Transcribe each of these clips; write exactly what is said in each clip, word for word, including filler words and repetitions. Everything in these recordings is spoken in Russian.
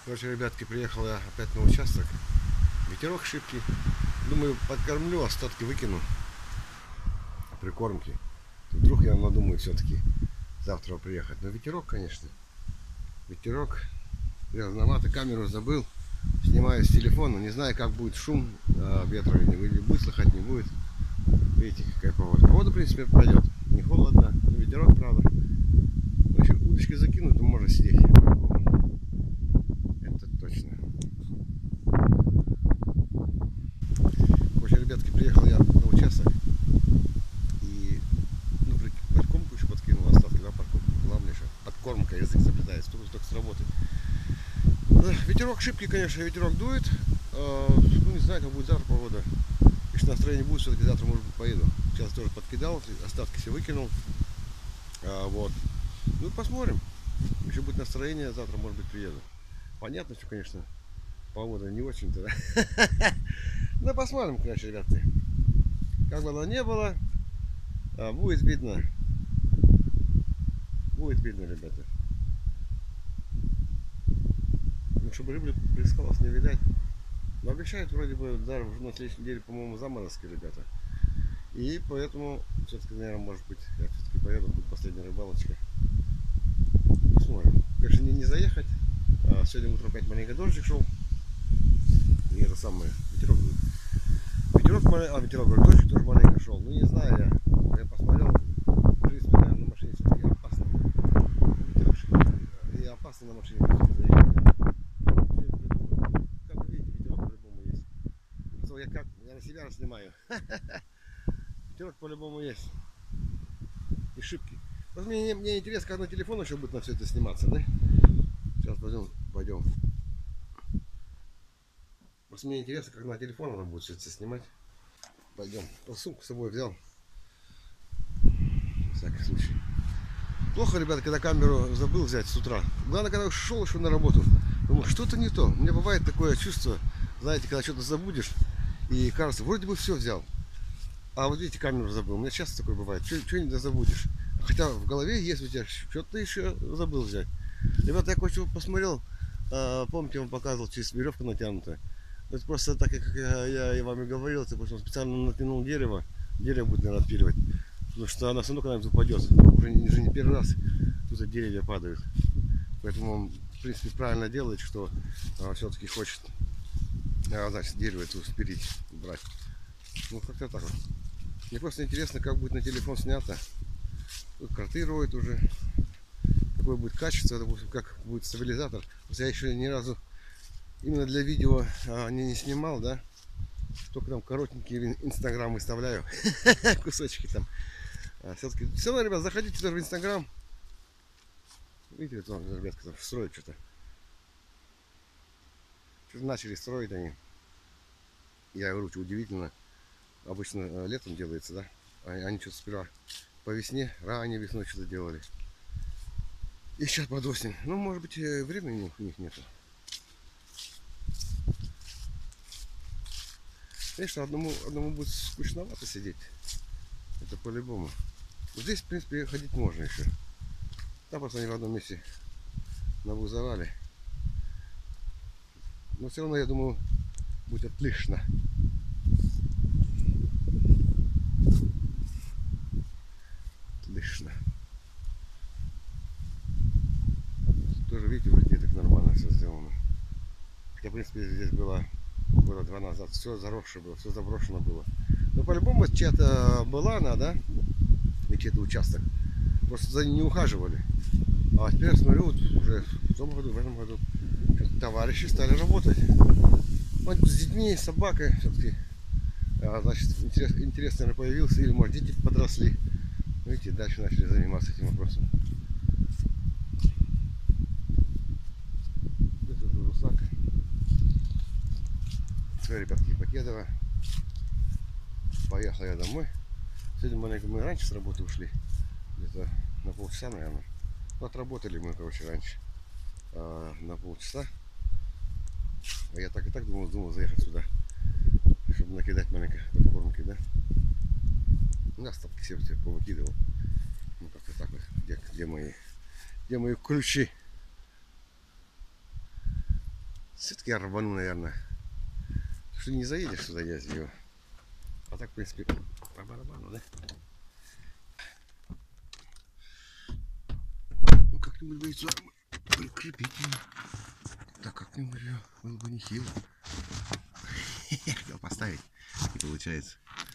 Короче, ребятки, приехал я опять на участок. Ветерок шибкий. Думаю, подкормлю, остатки выкину. Прикормки. Вдруг я надумаю все-таки завтра приехать. Но ветерок, конечно. Ветерок. Грязновато, камеру забыл. Снимаю с телефона. Не знаю, как будет шум ветра. Или будет слыхать, не будет. Видите, какая погода. Погода, в принципе, пойдет. Не холодно, но ветерок, правда. Но еще удочки закинуть, то можно сидеть. Это точно. Короче, ребятки, приехал я на участок. И ну, подкормку еще подкинул, остатки, да, подкормку. Главное еще подкормка, язык заплетается, только, только с работы. Ветерок шибкий, конечно, ветерок дует. Ну, не знаю, как будет завтра погода. Если настроение будет, все-таки завтра, может быть, поеду. Сейчас тоже подкидал, остатки все выкинул. А, вот. Ну, посмотрим. Еще будет настроение, завтра, может быть, приеду. Понятно, что, конечно, погода не очень-то, да? Ну, посмотрим, конечно, ребята. Как бы оно не было, будет видно. Будет видно, ребята. Ну, чтобы рыбы плескалась, не видать. Но обещают вроде бы, даже на следующей неделе, по-моему, заморозки, ребята. И поэтому, все-таки, наверное, может быть, я все-таки поеду, будет последняя рыбалочка. Посмотрим. Конечно, не, не заехать. А сегодня утром опять маленько дождик шел. И это самое, ветерок. Ветерок, а ветерок, говорю, дождик тоже маленько шел. Ну, не знаю, я, я посмотрел, в принципе, наверное, на машине все-таки опасно. Ветерок шел. И опасно на машине заехать. Я как, я на себя снимаю. Ветерок по-любому есть. И шибки. Вот мне, мне интересно, как на телефон еще будет на все это сниматься, да? Сейчас пойдем, пойдем. Просто мне интересно, как на телефон она будет все это снимать. Пойдем. Сумку с собой взял. На всякий случай. Плохо, ребята, когда камеру забыл взять с утра. Главное, когда шел еще на работу. Думаю, что-то не то. У меня бывает такое чувство, знаете, когда что-то забудешь. И кажется, вроде бы все взял. А вот видите, камеру забыл. У меня часто такое бывает. Что-нибудь забудешь. Хотя в голове есть у тебя, что-то еще забыл взять. Ребята, я кое-что посмотрел. Помните, я вам показывал, через веревку натянутая. Это просто так, как я, я вам и говорил, это просто специально натянул дерево. Дерево будет, наверное, отпиливать. Потому что она все равно когда-нибудь упадет. Уже, уже не первый раз тут деревья падают. Поэтому он, в принципе, правильно делает, что все-таки хочет, а, значит, дерево это спилить, брать. Ну, как-то так вот. Мне просто интересно, как будет на телефон снято. Тут карты роют уже. Какое будет качество, допустим, как будет стабилизатор. Я еще ни разу именно для видео а, не, не снимал, да. Только там коротенькие инстаграм выставляю. Кусочки там. А, все-таки, все равно, ребят, заходите тоже в инстаграм. Видите, там, ребятка там строят что-то. Что-то начали строить они. Я говорю, что удивительно. Обычно летом делается, да? Они что-то сперва по весне, ранней весной что-то делали. И сейчас под осень. Ну, может быть, времени у них нету. Конечно, одному, одному будет скучновато сидеть. Это по-любому. Здесь, в принципе, ходить можно еще. Там просто они в одном месте навузовали. Но все равно, я думаю, будет отлично. Отлично. Тоже, видите, вроде так нормально все сделано. Хотя, в принципе, здесь было года два назад все заросшее было, все заброшено было. Но по-любому чья-то была она, да? И чей-то участок. Просто за ним не ухаживали. А теперь я смотрю, вот уже в том году, в этом году товарищи стали работать. Вот с детьми, с собакой все-таки. А, значит, интерес, интерес, наверное, появился. Или, может, дети подросли. Видите, дальше начали заниматься этим вопросом. Это уже русак. Все, ребятки, Покедова. Поехал я домой. Сегодня маленько мы раньше с работы ушли. Где-то на полчаса, наверное. Ну, отработали мы, короче, раньше. А, на полчаса. А я так и так думал, думал заехать сюда. Чтобы накидать маленько подкормки, да? Ну, остатки все повыкидывал. Ну, как-то так вот. Где, где мои, где мои ключи? Все-таки я рвану, наверное. Что не заедешь сюда, я ее. А так, в принципе, по барабану, да? Ну, как-нибудь бы сюда прикрепить. Так как-нибудь было бы нехило. Хотел поставить. Не получается.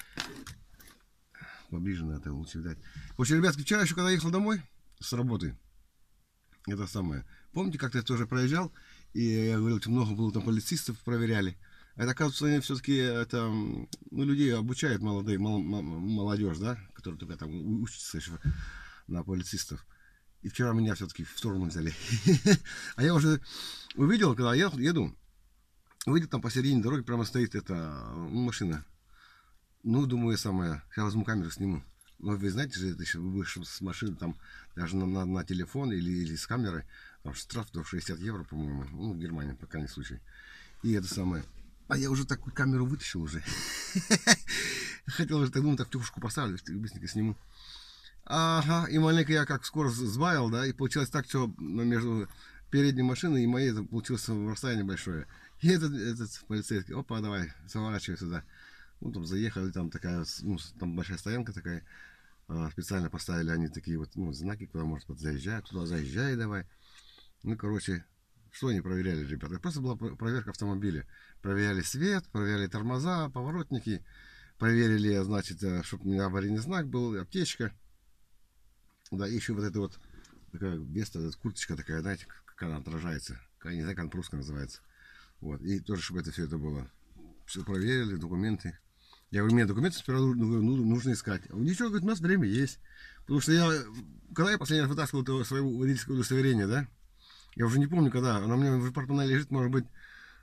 Поближе надо, лучше видать. В общем, ребятки, вчера еще когда ехал домой с работы, это самое. Помните, как я тоже проезжал, и я говорил, что много было там полицистов, проверяли. А это, оказывается, они все-таки это, ну, людей обучают молодые, мол, молодежь, да, которая только там учится еще на полицистов. И вчера меня все-таки в сторону взяли. А я уже увидел, когда я еду, увидел там посередине дороги прямо стоит эта машина. Ну, думаю, самое, я возьму камеру, сниму. Но вы знаете же, это еще вышел с машины, там, даже на, на, на телефон или, или с камерой, там штраф до шестьдесят евро, по-моему, ну, в Германии, пока не случай. И это самое. А я уже такую камеру вытащил уже. Хотел уже, так думаю, так тюшку поставлю, быстренько сниму. Ага, и маленько я как скоро сбавил, да, и получилось так, что между передней машиной и моей получилось расстояние большое. И этот, этот полицейский, опа, давай, заворачивай сюда. Ну, там заехали, там такая, ну, там большая стоянка такая, специально поставили они такие вот, ну, знаки, куда может подзаезжать, туда заезжай давай. Ну, короче, что они проверяли, ребята? Просто была проверка автомобиля. Проверяли свет, проверяли тормоза, поворотники, проверили, значит, чтобы у меня аварийный знак был, аптечка. Да, и еще вот это вот такая веста, курточка такая, знаете, как она отражается. Я не знаю, как она по-русски называется. Вот, и тоже, чтобы это все это было. Все проверили, документы. Я говорю, мне документы сперва нужно искать. А ничего, говорит, у нас время есть. Потому что я, когда я последний раз вытаскивал это свое водительское удостоверение, да, я уже не помню, когда, она у меня в портмоне лежит, может быть,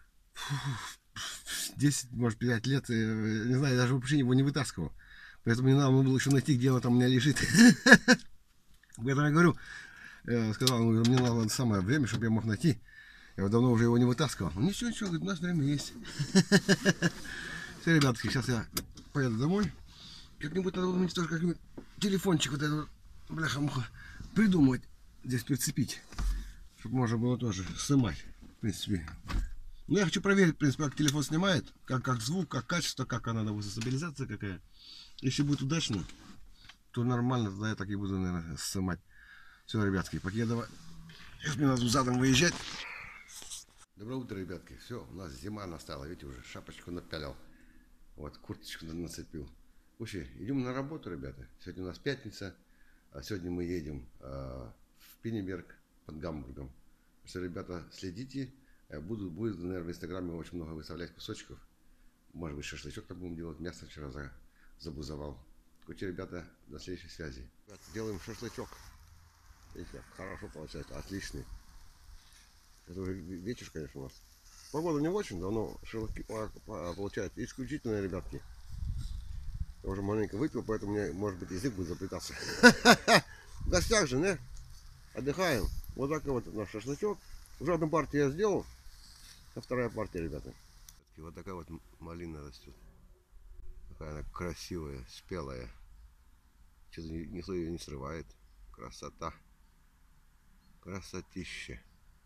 десять, может, пять лет, не знаю, я даже вообще его не вытаскивал. Поэтому мне надо было еще найти, где она там у меня лежит. Поэтому я говорю, я сказал, мне надо самое время, чтобы я мог найти. Я давно уже его не вытаскивал. Ну ничего, ничего, говорит, у нас время есть. Все, ребятки, сейчас я поеду домой. Как-нибудь надо мне тоже как-нибудь телефончик вот этот, бляха-муха, придумать, здесь прицепить. Чтобы можно было тоже снимать, в принципе. Ну, я хочу проверить, в принципе, как телефон снимает, как, как звук, как качество, как она, допустим, стабилизация какая. Если будет удачно, то нормально, тогда я так и буду, наверное, снимать. Все, ребятки, пока я давай. Сейчас мне надо задом выезжать. Доброе утро, ребятки. Все, у нас зима настала, видите, уже шапочку напялил. Вот, курточку нацепил. Слушай, идем на работу, ребята. Сегодня у нас пятница. А сегодня мы едем а, в Пиннеберг под Гамбургом. Что, ребята, следите. Буду, будет, наверное, в инстаграме очень много выставлять кусочков. Может быть, шашлычок там будем делать. Мясо вчера за, забузовал. Короче, ребята, до следующей связи. Делаем шашлычок. Видите, хорошо получается, отличный. Это уже вечер, конечно, у нас. Погода не очень, давно шашлыки получается исключительные, ребятки. Я уже маленько выпил, поэтому у меня, может быть, язык будет заплетаться. В гостях же, не? Отдыхаем. Вот такой вот наш шашлычок. Уже одну партию я сделал, а вторая партия, ребята. Вот такая вот малина растет. Такая она красивая, спелая. Что-то никто ее не срывает. Красота. Красотища.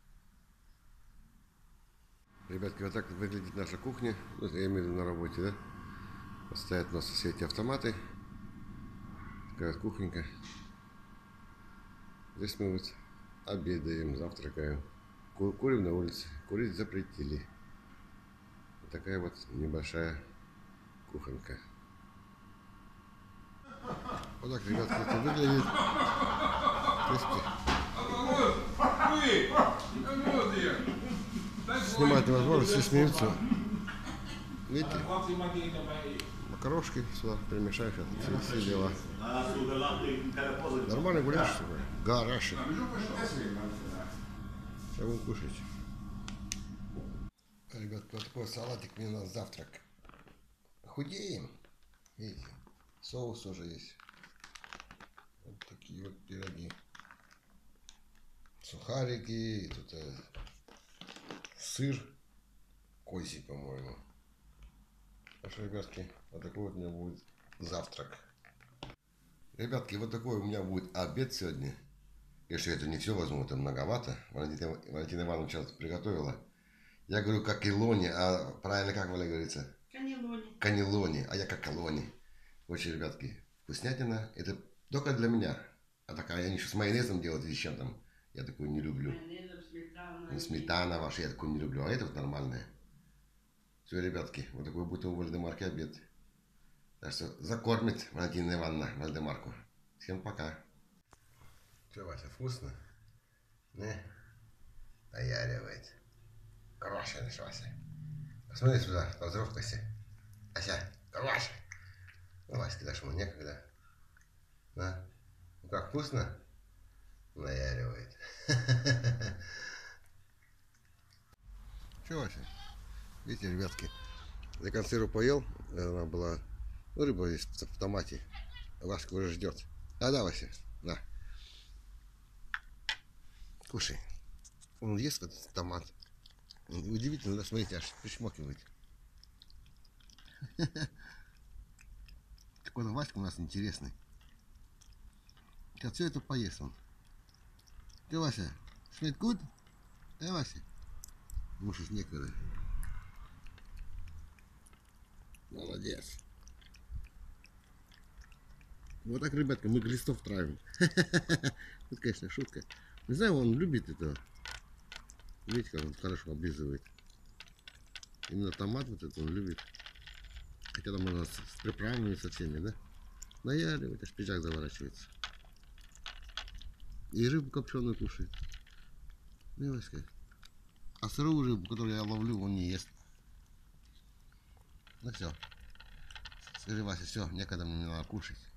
Ребятки, вот так выглядит наша кухня. Вот я имею в виду на работе, да? Вот стоят у нас все эти автоматы. Такая вот кухонька. Здесь мы вот обедаем, завтракаем. Курим на улице. Курить запретили. Вот такая вот небольшая кухонька. Вот так, ребятки, это выглядит. Снимать невозможно, все смеются. Видите? Макарошки сюда перемешаешь, все, все дела. Нормальный гуляш такой. Гараши. Сейчас будем кушать. Ребятки, вот такой салатик мне на завтрак. Худеем. Видите? Соус тоже есть. Вот такие вот пироги. Сухарики. Тут э, сыр козий, по-моему. Так что, ребятки, вот такой вот у меня будет завтрак. Ребятки, вот такой у меня будет обед сегодня. Если это не все возьму, это многовато. Валентина, Валентина Ивановна сейчас приготовила. Я говорю как Илони, а правильно как Валя говорится? Канелони. Канелони, а я как Колони. Очень, ребятки, вкуснятина. Это только для меня. А такая, они еще с майонезом делают или с чем там. Я такую не люблю. Майонезом, сметана. Ну, сметана ваша, я такую не люблю. А это вот нормальная. Все, ребятки, вот такой будет у Вальдемарки обед. Так что закормит Валентина Ивановна Вальдемарку. Всем пока. Что, Вася, вкусно? Не? Наяривает. Хорошая наша Вася. Посмотри сюда, поздоровкайся. Ася, хорошая. Ну, Ваське даже ему некогда. На. Ну как, вкусно? Наяривает. Че, Вася? Видите, ребятки, я консерву поел, она была, ну, рыба есть в томате. Васька уже ждет. Да-да, Вася, на. Кушай. Он ест этот томат. Удивительно, да, смотрите, аж причмокивает. Такой Васька у нас интересный. Сейчас все это поест он. Ты, Вася, schmeckt gut? Да, Вася? Муж некогда. Молодец. Вот так, ребятка, мы глистов травим. Это, конечно, шутка. Не знаю, он любит это. Видите, как он хорошо облизывает. Именно томат вот это он любит. Хотя там у нас с приправами со всеми, да? Наяривает, аж пиджак заворачивается. И рыбу копченую кушает. Ну, Васька. А сырую рыбу, которую я ловлю, он не ест. Ну все. Скажи, Вася, все, некогда мне надо кушать.